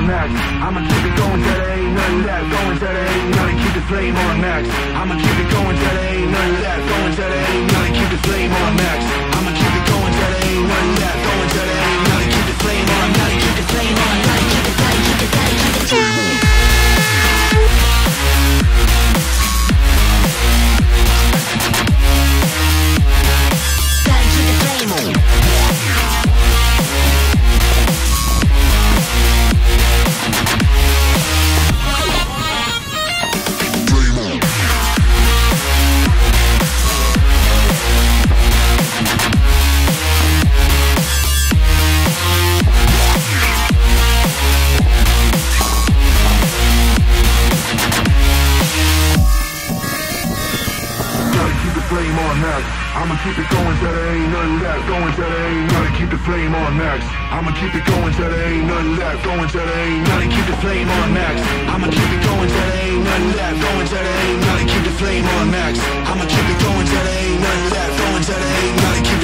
max. I'ma keep it going till there ain't nothing left. Going till there ain't nothing, keep the flame on max. I'ma keep it going till there ain't nothing left. Going till there ain't nothing, keep the flame on max. I'ma keep it going till there ain't nothing left. Going till there ain't nothing, keep the flame on, nothing, keep the flame on, nothing, keep the flame, keep the flame, keep the flame on. I'ma keep it going till there ain't nothing left. Going till there ain't nothing, keep the flame on max. I'ma keep it going till there ain't nothing left. Going till there ain't nothing, keep the flame on max. I'ma keep it going till there ain't nothing left. Going till there ain't nothing, keep the flame on max. I'ma keep it going till there ain't nothing left. Going till there ain't nothing, keep